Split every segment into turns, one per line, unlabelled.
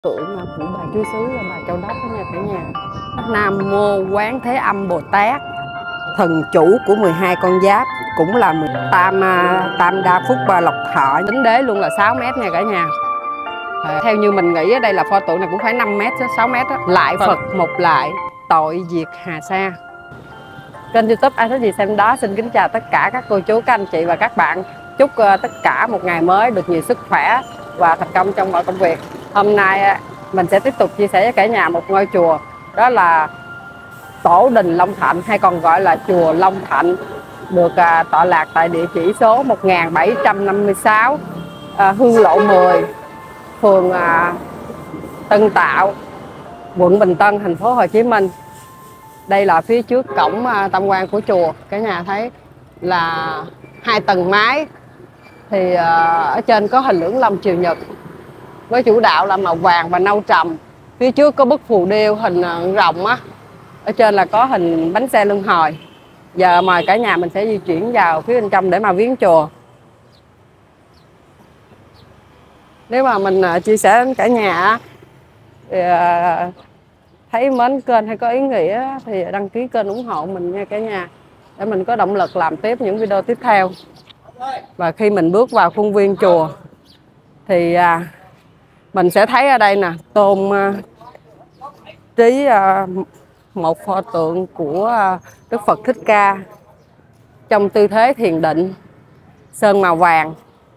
Tượng của bà chúa xứ là bà Châu Đốc đó nha cả nhà. Nam mô Quán Thế Âm Bồ Tát, thần chủ của 12 con giáp, cũng là tam đa phúc và lộc thọ, tính đế luôn là 6 mét nha cả nhà. Theo như mình nghĩ ở đây là pho tượng này cũng phải 5 mét 6 mét đó. Lại Phật một lại, tội diệt hà sa. Kênh YouTube Ai Thích Gì Xem Đó xin kính chào tất cả các cô chú, các anh chị và các bạn. Chúc tất cả một ngày mới được nhiều sức khỏe và thành công trong mọi công việc. Hôm nay mình sẽ tiếp tục chia sẻ với cả nhà một ngôi chùa, đó là Tổ đình Long Thạnh, hay còn gọi là chùa Long Thạnh, được tọa lạc tại địa chỉ số 1756 Hương Lộ 10, phường Tân Tạo, quận Bình Tân, thành phố Hồ Chí Minh. Đây là phía trước cổng tam quan của chùa, cả nhà thấy là 2 tầng mái, thì ở trên có hình lưỡng long triều nhật với chủ đạo là màu vàng và nâu trầm. Phía trước có bức phù điêu hình rồng á, ở trên là có hình bánh xe luân hồi. Giờ mời cả nhà mình sẽ di chuyển vào phía bên trong để mà viếng chùa. Nếu mà mình chia sẻ đến cả nhà thì thấy mến kênh hay có ý nghĩa thì đăng ký kênh ủng hộ mình nha cả nhà, để mình có động lực làm tiếp những video tiếp theo. Và khi mình bước vào khuôn viên chùa thì mình sẽ thấy ở đây nè, tôn trí một pho tượng của Đức Phật Thích Ca trong tư thế thiền định, sơn màu vàng.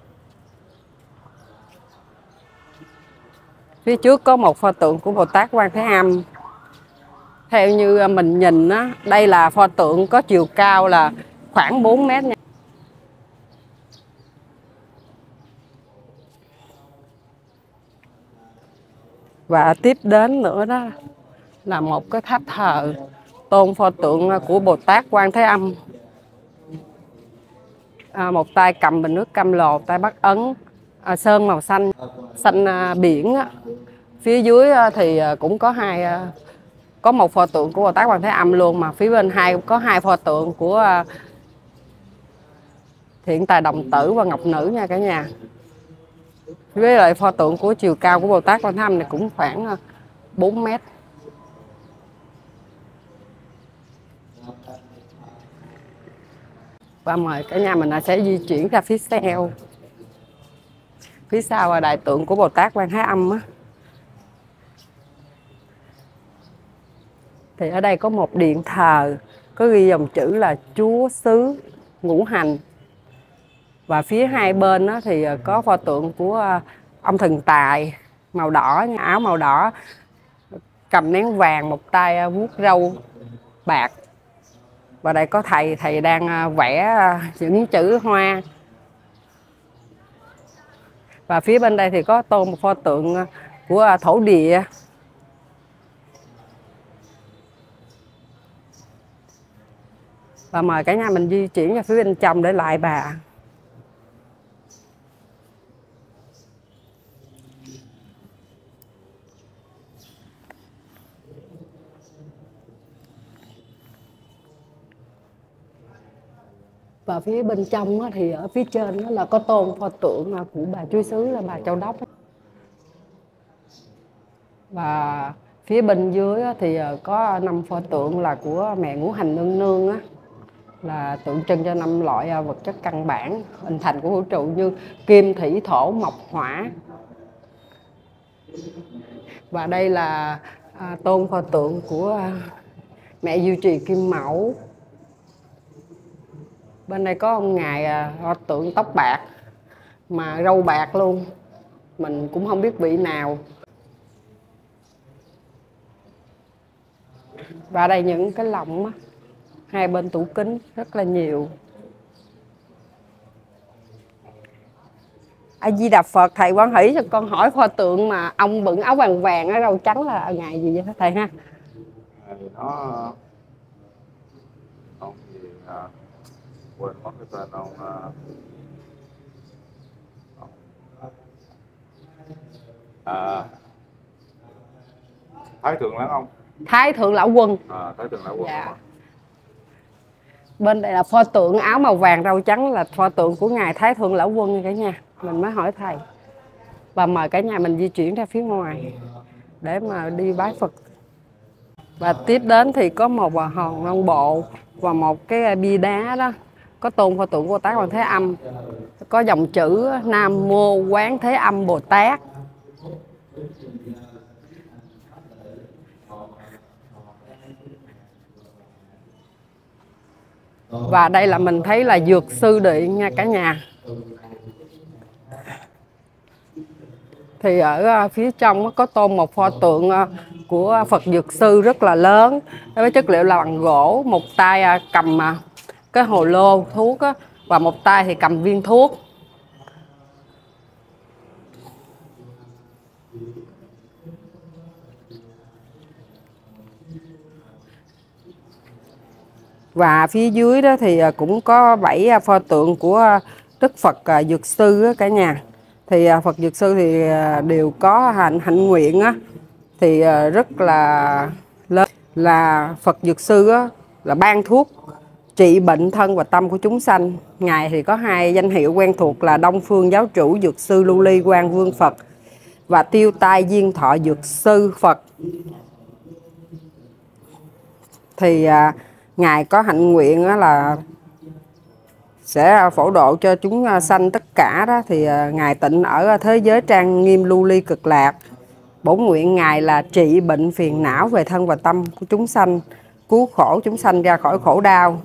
Phía trước có một pho tượng của Bồ Tát Quan Thế Âm. Theo như mình nhìn á, đây là pho tượng có chiều cao là khoảng 4 mét nha. Và tiếp đến nữa đó là một cái tháp thờ tôn pho tượng của Bồ Tát Quan Thế Âm. Một tay cầm bình nước cam lồ, tay bắt ấn, sơn màu xanh, xanh biển. Phía dưới thì cũng có một pho tượng của Bồ Tát Quan Thế Âm luôn, mà phía bên có 2 pho tượng của Thiện Tài Đồng Tử và Ngọc Nữ nha cả nhà. Với lại pho tượng của chiều cao của Bồ Tát Quan Thế Âm này cũng khoảng 4 mét. Và mời cả nhà mình sẽ di chuyển ra phía sau. Phía sau là đại tượng của Bồ Tát Quan Thế Âm á. Thì ở đây có một điện thờ có ghi dòng chữ là Chúa xứ Ngũ Hành. Và phía hai bên đó thì có pho tượng của ông thần tài màu đỏ, áo màu đỏ, cầm nén vàng, một tay vuốt râu bạc. Và đây có thầy đang vẽ những chữ hoa. Và phía bên đây thì có tôn một pho tượng của thổ địa. Và mời cả nhà mình di chuyển vào phía bên trong để lại bà. Và phía bên trong thì ở phía trên là có tôn pho tượng của bà chúa xứ là bà Châu Đốc. Và phía bên dưới thì có 5 pho tượng là của mẹ Ngũ Hành Nương Nương á, là tượng trưng cho 5 loại vật chất căn bản hình thành của vũ trụ như kim, thủy, thổ, mộc, hỏa. Và đây là tôn pho tượng của mẹ Diệu Trì Kim Mẫu. Bên đây có ông ngài pho tượng tóc bạc mà râu bạc luôn, mình cũng không biết vị nào. Và đây những cái lồng á, hai bên tủ kính rất là nhiều. A Di Đà Phật. Thầy Quán Hỷ cho con hỏi pho tượng mà ông bận áo vàng vàng ở râu trắng là ngày gì vậy thầy ha?
Ông gì quên mất cái tên ông. Thái Thượng Lão Ông.
Thái Thượng Lão Quân.
Thái Thượng Lão Quân.
Dạ. Bên đây là pho tượng áo màu vàng râu trắng là pho tượng của ngài Thái Thượng Lão Quân cả nhà. Mình mới hỏi thầy. Và mời cả nhà mình di chuyển ra phía ngoài để mà đi bái Phật. Và tiếp đến thì có một hòn non bộ và một cái bia đá đó, có tôn pho tượng Bồ Tát Quan Thế Âm, có dòng chữ Nam Mô Quán Thế Âm Bồ Tát. Và đây là mình thấy là Dược Sư Điện nha cả nhà. Thì ở phía trong có tôn một pho tượng của Phật Dược Sư rất là lớn, với chất liệu là bằng gỗ, một tay cầm cái hồ lô thuốc và một tay thì cầm viên thuốc. Và phía dưới đó thì cũng có 7 pho tượng của Đức Phật Dược Sư cả nhà. Thì Phật Dược Sư thì đều có hạnh nguyện thì rất là lớn, là Phật Dược Sư là ban thuốc trị bệnh thân và tâm của chúng sanh. Ngài thì có 2 danh hiệu quen thuộc là Đông Phương Giáo Chủ Dược Sư Lưu Ly Quang Vương Phật và Tiêu Tai Diên Thọ Dược Sư Phật. Thì Ngài có hạnh nguyện là sẽ phổ độ cho chúng sanh tất cả đó. Thì Ngài tịnh ở thế giới trang nghiêm lưu ly cực lạc. Bổn nguyện Ngài là trị bệnh phiền não về thân và tâm của chúng sanh, cứu khổ chúng sanh ra khỏi khổ đau.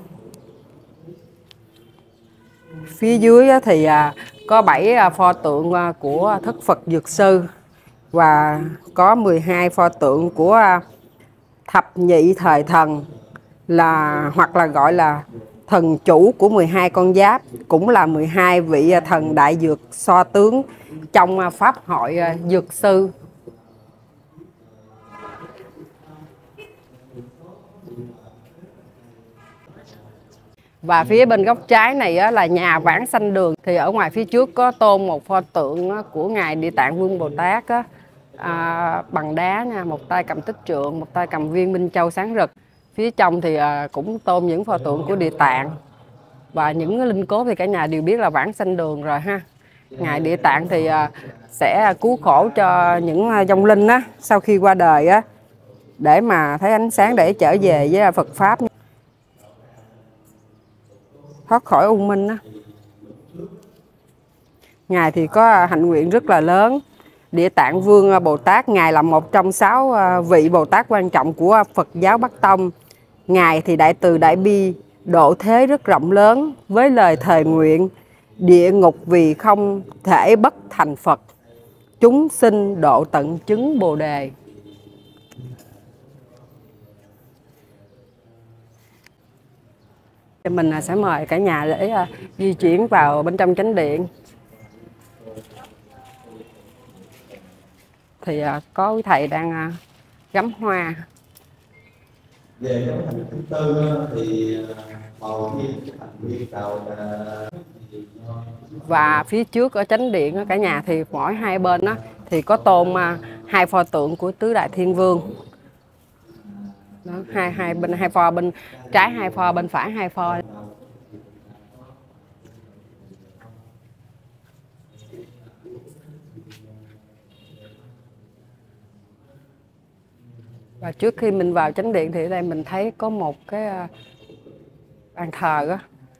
Phía dưới thì có 7 pho tượng của Thất Phật Dược Sư và có 12 pho tượng của thập nhị thời thần, hoặc là gọi là thần chủ của 12 con giáp, cũng là 12 vị thần đại dược so tướng trong pháp hội dược sư. Và phía bên góc trái này là nhà Vãng Sanh Đường. Thì ở ngoài phía trước có tôn một pho tượng của Ngài Địa Tạng Vương Bồ Tát bằng đá nha, một tay cầm tích trượng, một tay cầm viên minh châu sáng rực. Phía trong thì cũng tôn những pho tượng của Địa Tạng. Và những linh cốt thì cả nhà đều biết là Vãng Sanh Đường rồi ha. Ngài Địa Tạng thì sẽ cứu khổ cho những vong linh sau khi qua đời để mà thấy ánh sáng để trở về với Phật Pháp, thoát khỏi u minh Ngài thì có hạnh nguyện rất là lớn. Địa Tạng Vương Bồ Tát, Ngài là một trong 6 vị Bồ Tát quan trọng của Phật giáo Bắc Tông. Ngài thì đại từ đại bi, độ thế rất rộng lớn, với lời thề nguyện địa ngục vì không thể bất thành Phật, chúng sinh độ tận chứng Bồ Đề. Mình sẽ mời cả nhà để di chuyển vào bên trong chánh điện. Thì có quý thầy đang gắm hoa.
Về cái hành thứ tư thì màu thiên thành viên đầu
và phía trước ở chánh điện cả nhà thì mỗi hai bên thì có tôn 2 pho tượng của Tứ Đại Thiên Vương. Đó, hai bên, 2 pho bên trái, 2 pho bên phải, 2 pho. Và trước khi mình vào chánh điện thì ở đây mình thấy có một cái bàn thờ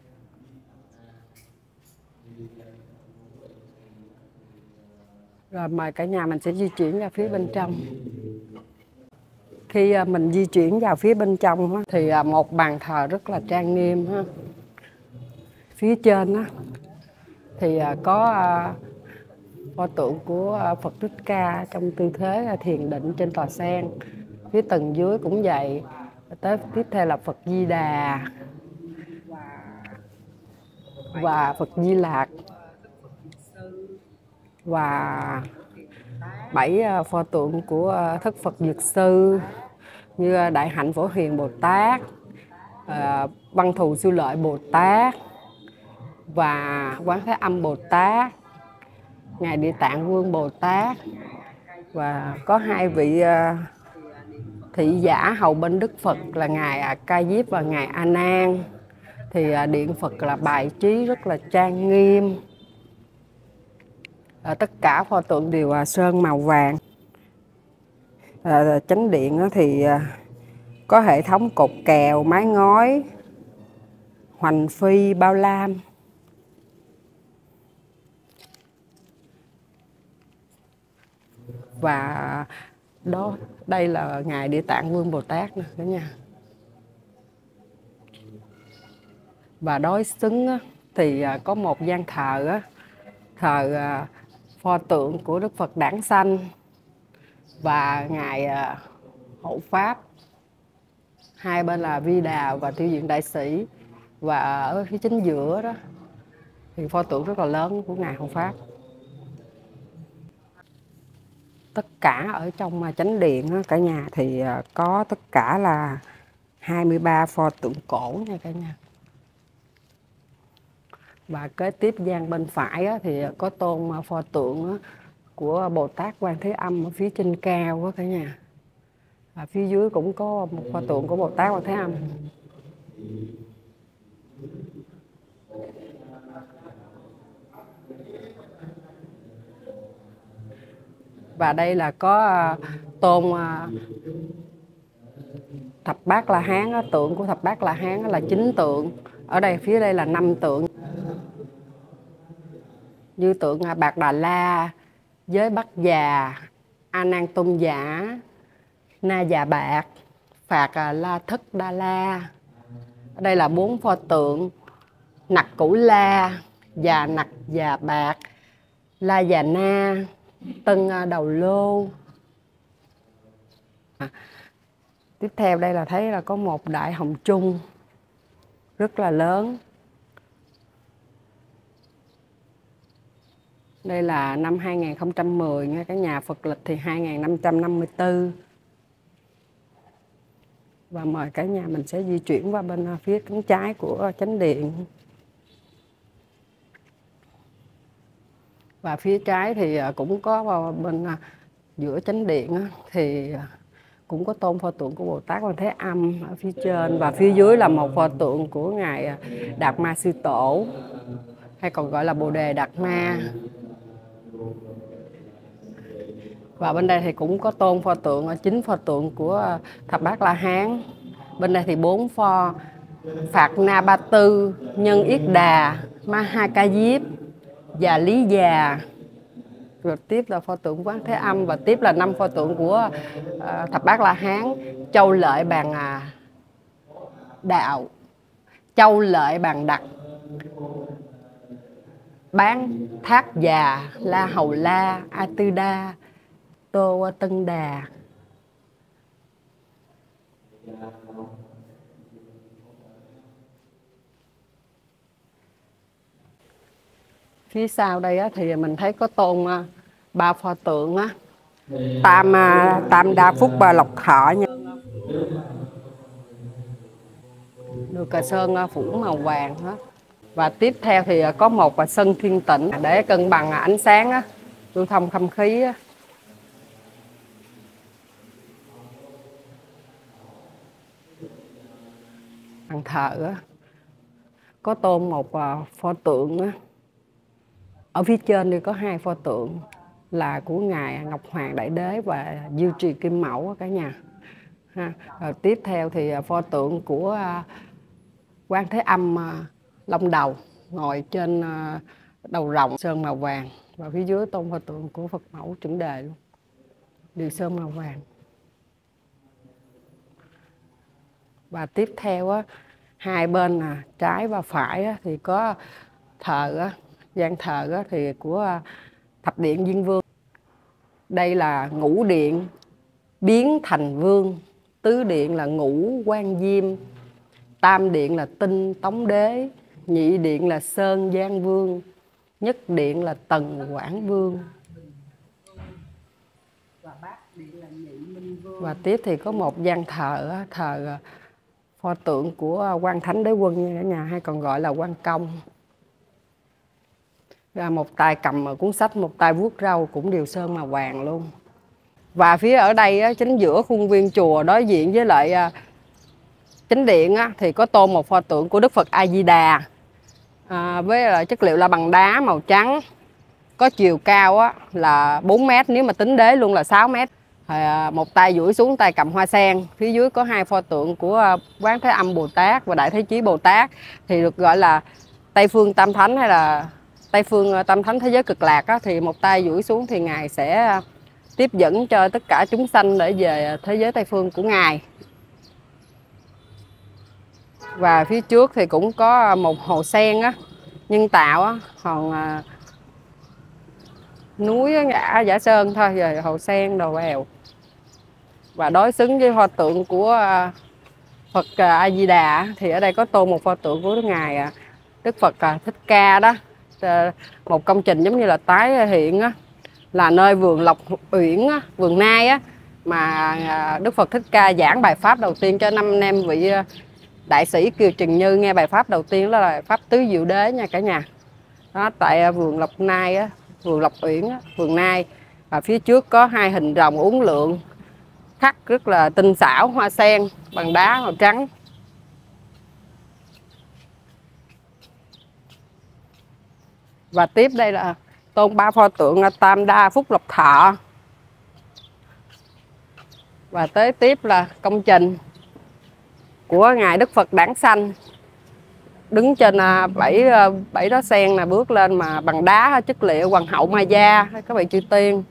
Rồi mời cả nhà mình sẽ di chuyển ra phía bên trong. Khi mình di chuyển vào phía bên trong thì một bàn thờ rất là trang nghiêm. Phía trên thì có pho tượng của Phật Thích Ca trong tư thế thiền định trên tòa sen. Phía tầng dưới cũng vậy. Tới tiếp theo là Phật Di Đà và Phật Di Lạc và 7 pho tượng của Thất Phật Dược Sư như Đại Hạnh Phổ Hiền Bồ Tát, Văn Thù Sư Lợi Bồ Tát và Quán Thế Âm Bồ Tát, Ngài Địa Tạng Vương Bồ Tát, và có 2 vị thị giả hầu bên Đức Phật là Ngài Ca Diếp và Ngài A Nan. Thì điện Phật là bài trí rất là trang nghiêm. Tất cả pho tượng đều sơn màu vàng. Chánh điện thì có hệ thống cột kèo, mái ngói, hoành phi, bao lam. Và đây là ngài Địa Tạng Vương Bồ Tát nè cả nhà. Và đối xứng thì có một gian thờ thờ pho tượng của Đức Phật Đản Sanh và ngài Hộ Pháp. Hai bên là Vi Đà và Tiêu Diện Đại Sĩ. Và ở phía chính giữa đó thì pho tượng rất là lớn của ngài Hộ Pháp. Tất cả ở trong chánh điện cả nhà thì có tất cả là 23 pho tượng cổ nha cả nhà. Và kế tiếp gian bên phải thì có tôn pho tượng của Bồ Tát Quan Thế Âm ở phía trên cao cả nhà. Và phía dưới cũng có một pho tượng của Bồ Tát Quan Thế Âm. Và đây là có tôn Thập Bát La Hán, tượng của Thập Bát La Hán là 9 tượng. Ở đây phía đây là 5 tượng. Như tượng Bạc Đà La, Giới Bắc Già, A Nan Tôn Giả, Na Già Bạc, Phạt La Thức Đa La. Ở đây là 4 pho tượng Nặc Củ La, Già Nặc Già Bạc, La Già Na, Tân Đầu Lô. Tiếp theo đây là thấy là có một đại hồng chung rất là lớn. Đây là năm 2010 nha cả nhà, Phật lịch thì 2554. Và mời cả nhà mình sẽ di chuyển qua bên phía cánh trái của chánh điện. Và phía trái thì cũng có bên giữa chánh điện thì cũng có tôn pho tượng của Bồ Tát Quan Thế Âm ở phía trên. Và phía dưới là một pho tượng của ngài Đạt Ma Sư Tổ, hay còn gọi là Bồ Đề Đạt Ma. Và bên đây thì cũng có tôn pho tượng, 9 pho tượng của Thập Bát La Hán. Bên đây thì 4 pho Phạt Na Ba Tư, Nhân Yết Đà, Ma Ha Ca Diếp và Lý Già. Rồi tiếp là pho tượng Quán Thế Âm. Và tiếp là 5 pho tượng của Thập Bát La Hán: Châu Lợi Bàn Đạo, Châu Lợi Bàn Đặc, Bán Thác Già, La Hầu La, A Tư Đa, Tô Tân Đà. Phía sau đây thì mình thấy có tôn 3 pho tượng Tam Đa Phúc Lộc Thọ nha. Được sơn phủ màu vàng hết. Và tiếp theo thì có một sân thiên tịnh để cân bằng ánh sáng, lưu thông không khí. Bàn thờ có tôn một pho tượng. Ở phía trên thì có 2 pho tượng là của ngài Ngọc Hoàng Đại Đế và Diêu Trì Kim Mẫu cả nhà. Rồi tiếp theo thì pho tượng của Quan Thế Âm Long Đầu ngồi trên đầu rồng sơn màu vàng. Và phía dưới tôn pho tượng của Phật Mẫu Chuẩn Đề luôn, đều sơn màu vàng. Và tiếp theo hai bên trái và phải thì có thờ, gian thờ thì của Thập Điện Diên Vương. Đây là ngũ điện biến thành vương, tứ điện là ngũ quan diêm, tam điện là tinh tống đế, nhị điện là sơn giang vương, nhất điện là tần quảng vương. Và bát điện là nhị minh vương. Và tiếp thì có một gian thờ, thờ pho tượng của Quan Thánh Đế Quân nha cả nhà, hay còn gọi là Quan Công. Một tay cầm cuốn sách, một tay vuốt râu, cũng đều sơn màu vàng luôn. Và phía ở đây chính giữa khuôn viên chùa đối diện với lại chính điện thì có tôn một pho tượng của Đức Phật A Di Đà với chất liệu là bằng đá màu trắng. có chiều cao á, là 4 mét, nếu mà tính đế luôn là 6 mét. Một tay duỗi xuống, tay cầm hoa sen. Phía dưới có 2 pho tượng của Quán Thế Âm Bồ Tát và Đại Thế Chí Bồ Tát, thì được gọi là Tây Phương Tam Thánh hay là Tây Phương Tam Thánh thế giới cực lạc á. Thì một tay duỗi xuống thì Ngài sẽ tiếp dẫn cho tất cả chúng sanh để về thế giới Tây Phương của Ngài. Và phía trước thì cũng có một hồ sen á, nhân tạo á, hòn núi Giả Sơn thôi, rồi hồ sen đồ bèo. Và đối xứng với pho tượng của Phật A Di Đà thì ở đây có tôn một pho tượng của Ngài Đức Phật Thích Ca đó. Một công trình giống như là tái hiện á, là nơi vườn Lộc Uyển á, vườn Nai á, mà Đức Phật Thích Ca giảng bài pháp đầu tiên cho 5 anh em vị đại sĩ Kiều Trần Như nghe bài pháp đầu tiên, đó là bài pháp Tứ Diệu Đế nha cả nhà. Đó, tại vườn Lộc Nai á, vườn Lộc Uyển á, vườn Nai. Và phía trước có 2 hình rồng uốn lượn khắc rất là tinh xảo, hoa sen bằng đá màu trắng. Và tiếp đây là tôn 3 pho tượng Tam Đa Phúc Lộc Thọ. Và tới tiếp là công trình của Ngài Đức Phật Đản Sanh, đứng trên 7 đó sen là bước lên mà bằng đá chất liệu Hoàng hậu Maya, các vị chư tiên.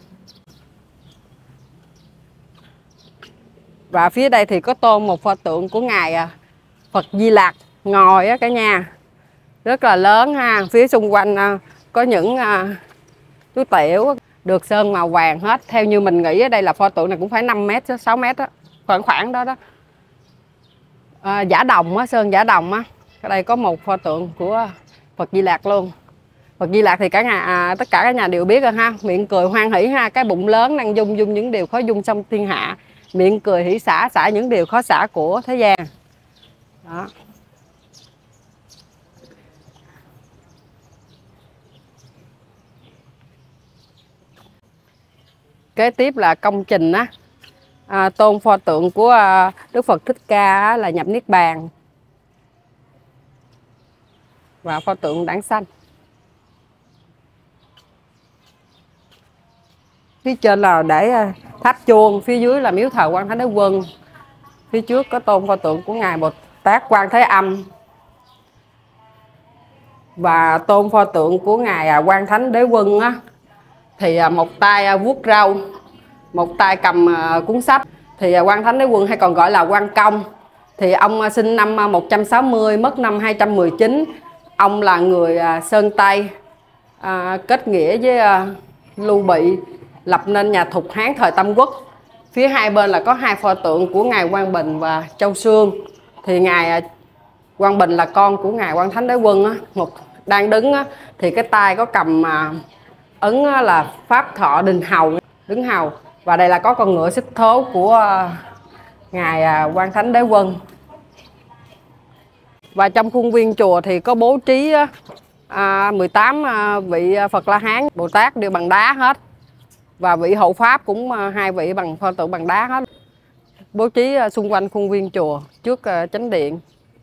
Và phía đây thì có tôn một pho tượng của Ngài Phật Di Lặc ngồi á cả nhà, rất là lớn ha. Phía xung quanh có những chú tiểu được sơn màu vàng hết. Theo như mình nghĩ ở đây là pho tượng này cũng phải 5 mét, 6 mét đó, khoảng đó đó. Giả đồng á, sơn giả đồng á. Ở đây có một pho tượng của Phật Di Lặc luôn. Phật Di Lặc thì tất cả các nhà đều biết rồi ha, miệng cười hoan hỷ ha, cái bụng lớn năng dung những điều khó dung trong thiên hạ, miệng cười hỷ xả những điều khó xả của thế gian. Đó. Kế tiếp là công trình á, tôn pho tượng của Đức Phật Thích Ca là nhập niết bàn, và pho tượng Đản Sanh. Phía trên là để tháp chuông, phía dưới là miếu thờ Quan Thánh Đế Quân. Phía trước có tôn pho tượng của Ngài Bồ Tát Quan Thế Âm và tôn pho tượng của Ngài Quan Thánh Đế Quân á, thì một tay vuốt râu, một tay cầm cuốn sách. Thì Quan Thánh Đế Quân hay còn gọi là Quan Công, thì ông sinh năm 160, mất năm 219. Ông là người Sơn Tây, kết nghĩa với Lưu Bị, lập nên nhà Thục Hán thời Tam Quốc. Phía hai bên là có 2 pho tượng của Ngài Quang Bình và Châu Xương. Thì Ngài Quang Bình là con của Ngài Quan Thánh Đế Quân á, một đang đứng á, thì cái tay có cầm ấn là Pháp Thọ Đình Hầu, đứng hầu. Và đây là có con ngựa xích thố của Ngài Quan Thánh Đế Quân. Và trong khuôn viên chùa thì có bố trí 18 vị Phật La Hán, Bồ Tát đều bằng đá hết. Và vị hộ pháp cũng 2 vị bằng pho tượng bằng đá hết. Bố trí xung quanh khuôn viên chùa trước chánh điện.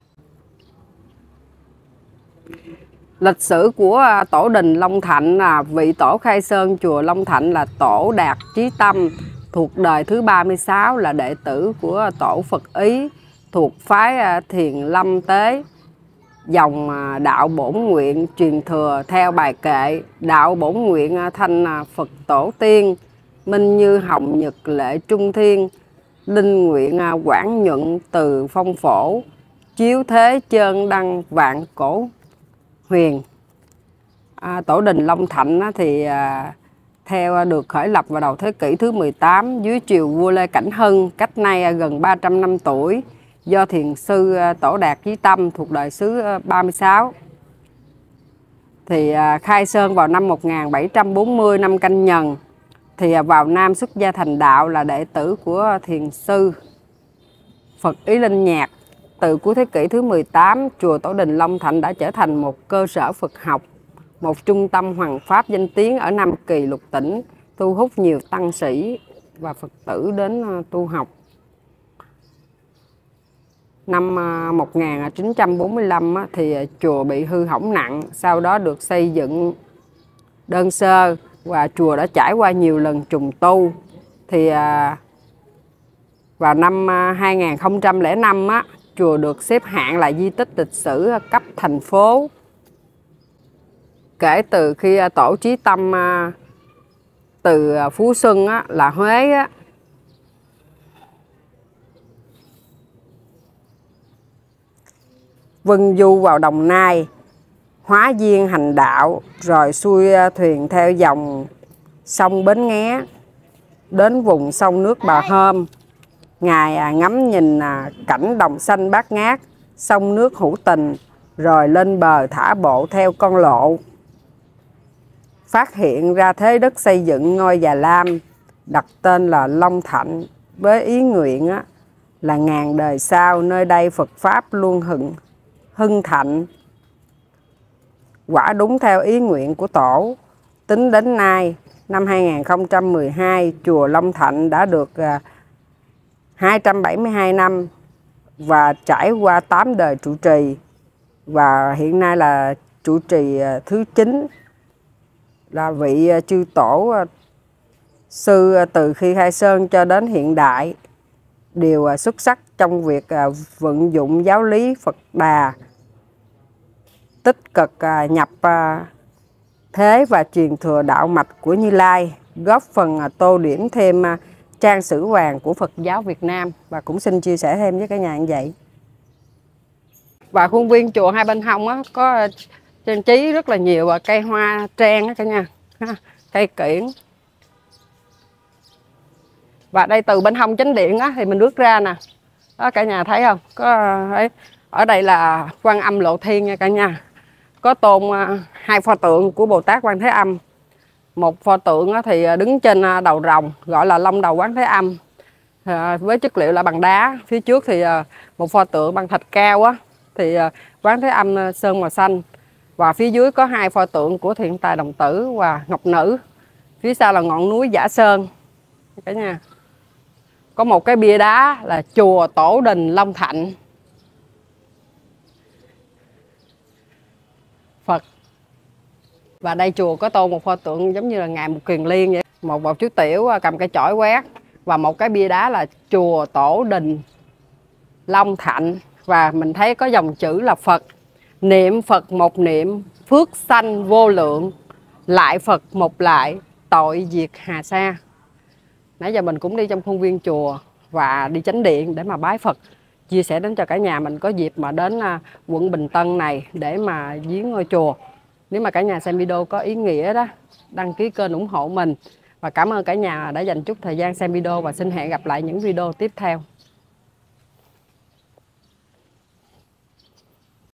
Lịch sử của tổ đình Long Thạnh là vị tổ khai sơn chùa Long Thạnh là tổ Đạt Chí Tâm, thuộc đời thứ 36, là đệ tử của tổ Phật Ý, thuộc phái Thiền Lâm Tế. Dòng đạo bổn nguyện truyền thừa theo bài kệ đạo bổn nguyện thanh Phật tổ tiên, minh như hồng nhật lệ trung thiên, linh nguyện quảng nhuận từ phong phổ, chiếu thế chơn đăng vạn cổ huyền. Tổ đình Long Thạnh thì theo được khởi lập vào đầu thế kỷ thứ 18 dưới triều vua Lê Cảnh Hưng, cách nay gần 300 năm tuổi, do thiền sư Tổ Đạt Chí Tâm thuộc đời xứ 36. Thì khai sơn vào năm 1740 năm Canh Nhần. Thì vào Nam xuất gia thành đạo, là đệ tử của thiền sư Phật Ý Linh Nhạc. Từ cuối thế kỷ thứ 18, chùa Tổ đình Long Thạnh đã trở thành một cơ sở Phật học, một trung tâm hoằng pháp danh tiếng ở Nam Kỳ Lục Tỉnh, thu hút nhiều tăng sĩ và Phật tử đến tu học. Năm 1945 thì chùa bị hư hỏng nặng, sau đó được xây dựng đơn sơ và chùa đã trải qua nhiều lần trùng tu. Thì vào năm 2005 á, chùa được xếp hạng là di tích lịch sử cấp thành phố. Kể từ khi tổ Chí Tâm từ Phú Xuân á, là Huế á, vân du vào Đồng Nai, hóa duyên hành đạo, rồi xuôi thuyền theo dòng sông Bến Nghé đến vùng sông nước Bà Hôm. Ngài ngắm nhìn cảnh đồng xanh bát ngát, sông nước hữu tình, rồi lên bờ thả bộ theo con lộ. Phát hiện ra thế đất xây dựng ngôi Già Lam, đặt tên là Long Thạnh, với ý nguyện là ngàn đời sau nơi đây Phật Pháp luôn hưng thạnh. Quả đúng theo ý nguyện của tổ. Tính đến nay, năm 2012, chùa Long Thạnh đã được 272 năm và trải qua 8 đời trụ trì. Và hiện nay là trụ trì thứ 9, là vị chư tổ sư từ khi khai sơn cho đến hiện đại, đều xuất sắc trong việc vận dụng giáo lý Phật Đà, tích cực nhập thế và truyền thừa đạo mạch của Như Lai, góp phần tô điểm thêm trang sử vàng của Phật giáo Việt Nam. Và cũng xin chia sẻ thêm với cả nhà như vậy. Và khuôn viên chùa hai bên hông có trang trí rất là nhiều cây hoa trang cả nhà, cây kiển. Và đây từ bên hông chánh điện thì mình bước ra nè, đó cả nhà thấy không, ở đây là Quan Âm Lộ Thiên nha cả nhà. Có tôn hai pho tượng của Bồ Tát Quan Thế Âm. Một pho tượng thì đứng trên đầu rồng gọi là Long Đầu Quán Thế Âm, với chất liệu là bằng đá. Phía trước thì một pho tượng bằng thạch cao thì Quán Thế Âm sơn màu xanh. Và phía dưới có hai pho tượng của Thiện Tài Đồng Tử và Ngọc Nữ. Phía sau là ngọn núi Giả Sơn cả nhà. Có một cái bia đá là chùa Tổ Đình Long Thạnh. Phật. Và đây chùa có tôn một pho tượng giống như là Ngài Một Kiền Liên vậy. Một chú tiểu cầm cái chổi quét. Và một cái bia đá là chùa Tổ Đình Long Thạnh. Và mình thấy có dòng chữ là Phật. Niệm Phật một niệm, phước sanh vô lượng. Lại Phật một lại, tội diệt hà sa. Nãy giờ mình cũng đi trong khuôn viên chùa và đi chánh điện để mà bái Phật. Chia sẻ đến cho cả nhà mình có dịp mà đến quận Bình Tân này để mà viếng ngôi chùa. Nếu mà cả nhà xem video có ý nghĩa đó, đăng ký kênh ủng hộ mình. Và cảm ơn cả nhà đã dành chút thời gian xem video và xin hẹn gặp lại những video tiếp theo.